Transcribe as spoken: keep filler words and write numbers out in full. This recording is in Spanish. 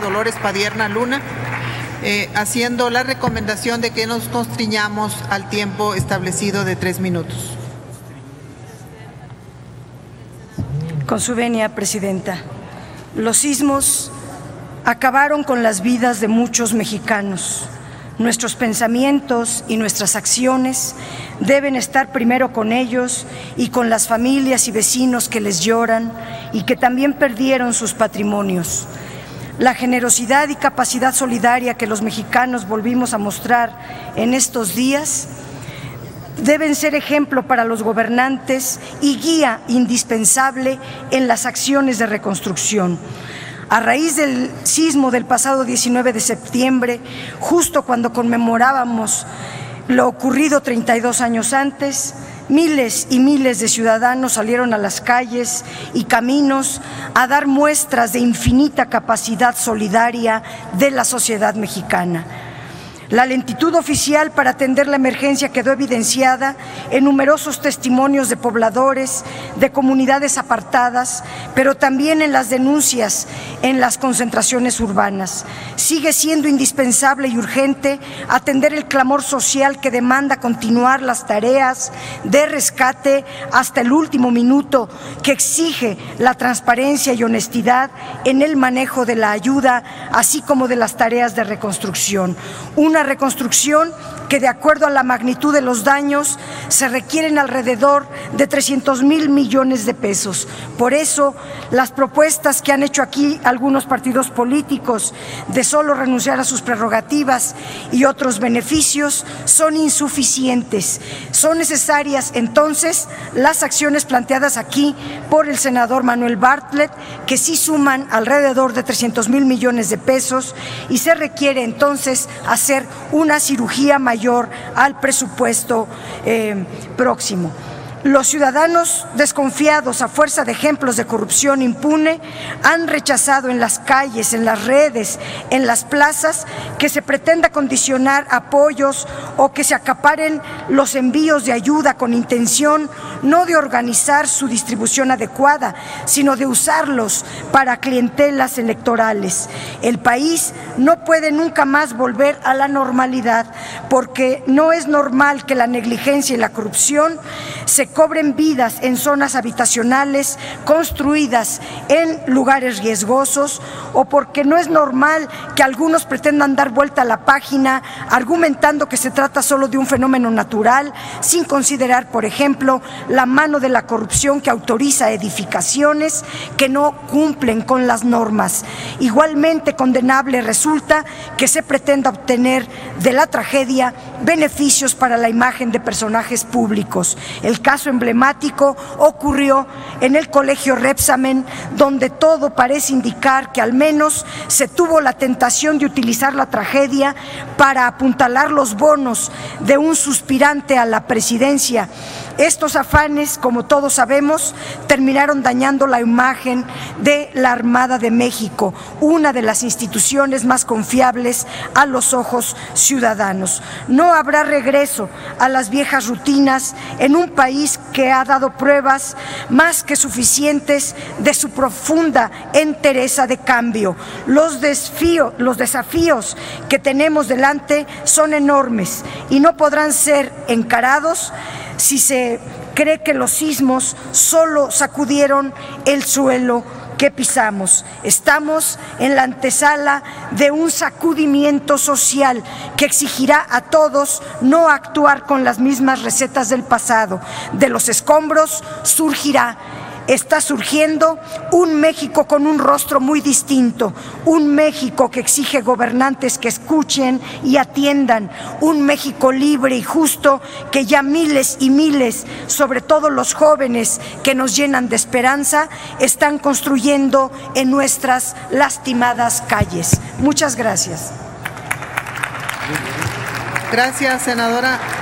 Dolores Padierna Luna, eh, haciendo la recomendación de que nos constriñamos al tiempo establecido de tres minutos. Con su venia, Presidenta. Los sismos acabaron con las vidas de muchos mexicanos. Nuestros pensamientos y nuestras acciones deben estar primero con ellos y con las familias y vecinos que les lloran y que también perdieron sus patrimonios. La generosidad y capacidad solidaria que los mexicanos volvimos a mostrar en estos días deben ser ejemplo para los gobernantes y guía indispensable en las acciones de reconstrucción. A raíz del sismo del pasado diecinueve de septiembre, justo cuando conmemorábamos lo ocurrido treinta y dos años antes, miles y miles de ciudadanos salieron a las calles y caminos a dar muestras de infinita capacidad solidaria de la sociedad mexicana. La lentitud oficial para atender la emergencia quedó evidenciada en numerosos testimonios de pobladores, de comunidades apartadas, pero también en las denuncias en las concentraciones urbanas. Sigue siendo indispensable y urgente atender el clamor social que demanda continuar las tareas de rescate hasta el último minuto, que exige la transparencia y honestidad en el manejo de la ayuda, así como de las tareas de reconstrucción. Una reconstrucción que, de acuerdo a la magnitud de los daños, se requieren alrededor de trescientos mil millones de pesos. Por eso, las propuestas que han hecho aquí algunos partidos políticos de solo renunciar a sus prerrogativas y otros beneficios son insuficientes. Son necesarias, entonces, las acciones planteadas aquí por el senador Manuel Bartlett, que sí suman alrededor de trescientos mil millones de pesos, y se requiere entonces hacer una cirugía mayor al presupuesto eh, próximo. Los ciudadanos desconfiados a fuerza de ejemplos de corrupción impune han rechazado en las calles, en las redes, en las plazas, que se pretenda condicionar apoyos o que se acaparen los envíos de ayuda con intención no de organizar su distribución adecuada, sino de usarlos para clientelas electorales. El país no puede nunca más volver a la normalidad, porque no es normal que la negligencia y la corrupción se cobren vidas en zonas habitacionales construidas en lugares riesgosos, o porque no es normal que algunos pretendan dar vuelta a la página argumentando que se trata solo de un fenómeno natural, sin considerar, por ejemplo, la mano de la corrupción que autoriza edificaciones que no cumplen con las normas. Igualmente condenable resulta que se pretenda obtener de la tragedia beneficios para la imagen de personajes públicos. El caso emblemático ocurrió en el Colegio Repsamen, donde todo parece indicar que al menos se tuvo la tentación de utilizar la tragedia para apuntalar los bonos de un suspirante a la presidencia. Estos afanes, como todos sabemos, terminaron dañando la imagen de la Armada de México, una de las instituciones más confiables a los ojos ciudadanos. No habrá regreso a las viejas rutinas en un país que ha dado pruebas más que suficientes de su profunda entereza de cambio. Los desafíos, los desafíos que tenemos delante son enormes y no podrán ser encarados si se cree que los sismos solo sacudieron el suelo que pisamos. Estamos en la antesala de un sacudimiento social que exigirá a todos no actuar con las mismas recetas del pasado. De los escombros surgirá, está surgiendo un México con un rostro muy distinto, un México que exige gobernantes que escuchen y atiendan, un México libre y justo que ya miles y miles, sobre todo los jóvenes que nos llenan de esperanza, están construyendo en nuestras lastimadas calles. Muchas gracias. Gracias, senadora.